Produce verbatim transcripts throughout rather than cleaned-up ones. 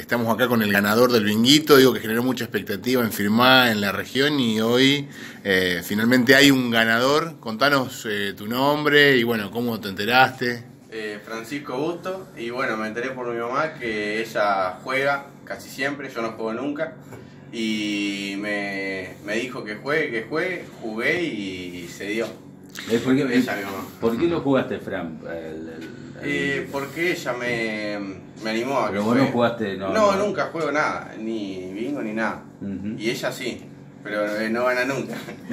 estamos acá con el ganador del binguito, digo que generó mucha expectativa en Firmá, en la región, y hoy eh, finalmente hay un ganador. Contanos eh, tu nombre y bueno, cómo te enteraste. Eh, Francisco Busto, y bueno, me enteré por mi mamá que ella juega casi siempre, yo no juego nunca, y me, me dijo que juegue, que juegue, jugué y se dio. ¿Por qué, ella, mi mamá. ¿Por qué lo jugaste, Fran? El, el, el... Eh, porque ella me, me animó a Pero que vos juegue. no jugaste, no, no, no. nunca juego nada, ni bingo ni nada. Uh-huh. Y ella sí, pero eh, no gana nunca.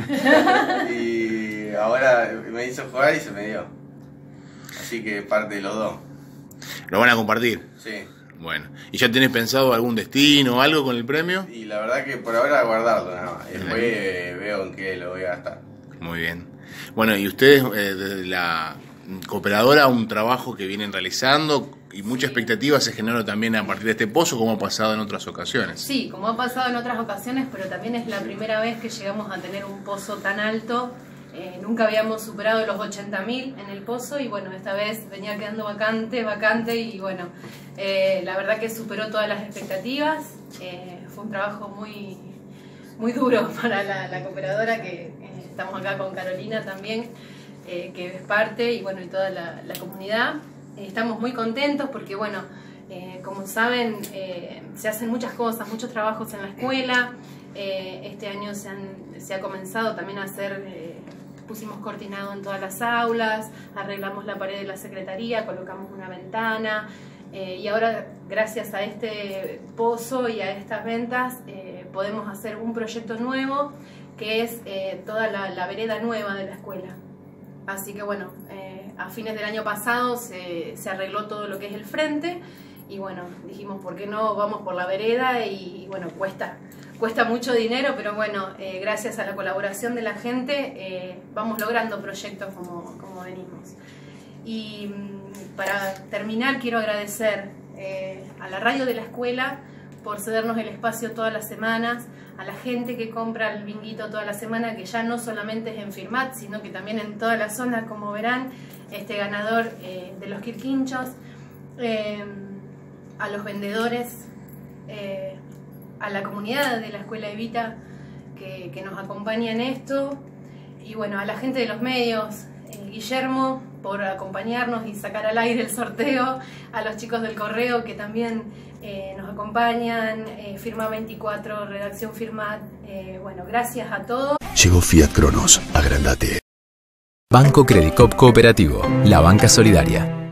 Y ahora me hizo jugar y se me dio. Así que parte de los dos. ¿Lo van a compartir? Sí. Bueno, ¿y ya tenés pensado algún destino o algo con el premio? Y la verdad que por ahora guardarlo nada más. Después eh, veo en qué lo voy a gastar. Muy bien. Bueno, y ustedes eh, desde la cooperadora, un trabajo que vienen realizando y mucha expectativa se generó también a partir de este pozo, como ha pasado en otras ocasiones. Sí, como ha pasado en otras ocasiones, pero también es la primera vez que llegamos a tener un pozo tan alto. Eh, nunca habíamos superado los ochenta mil en el pozo y bueno, esta vez venía quedando vacante, vacante y bueno, eh, la verdad que superó todas las expectativas. Eh, fue un trabajo muy, muy duro para la, la cooperadora, que eh, estamos acá con Carolina también, eh, que es parte, y bueno, y toda la, la comunidad. Eh, estamos muy contentos porque bueno, eh, como saben, eh, se hacen muchas cosas, muchos trabajos en la escuela. Eh, este año se, han, se ha comenzado también a hacer... Eh, pusimos cortinado en todas las aulas, arreglamos la pared de la secretaría, colocamos una ventana eh, y ahora gracias a este pozo y a estas ventas eh, podemos hacer un proyecto nuevo que es eh, toda la, la vereda nueva de la escuela. Así que bueno, eh, a fines del año pasado se, se arregló todo lo que es el frente y bueno, dijimos por qué no vamos por la vereda y, y bueno, cuesta. Cuesta mucho dinero, pero bueno, eh, gracias a la colaboración de la gente eh, vamos logrando proyectos como, como venimos. Y mmm, para terminar quiero agradecer eh, a la radio de la escuela por cedernos el espacio todas las semanas, a la gente que compra el binguito toda la semana, que ya no solamente es en Firmat, sino que también en toda la zona, como verán, este ganador eh, de los quirquinchos, eh, a los vendedores, eh, a la comunidad de la Escuela Evita que, que nos acompaña en esto, y bueno, a la gente de los medios, eh, Guillermo por acompañarnos y sacar al aire el sorteo, a los chicos del correo que también eh, nos acompañan, eh, Firma veinticuatro, Redacción Firmat, eh, bueno, gracias a todos. Llegó Fiat Cronos, agrandate. Banco Credicop Cooperativo, la banca solidaria.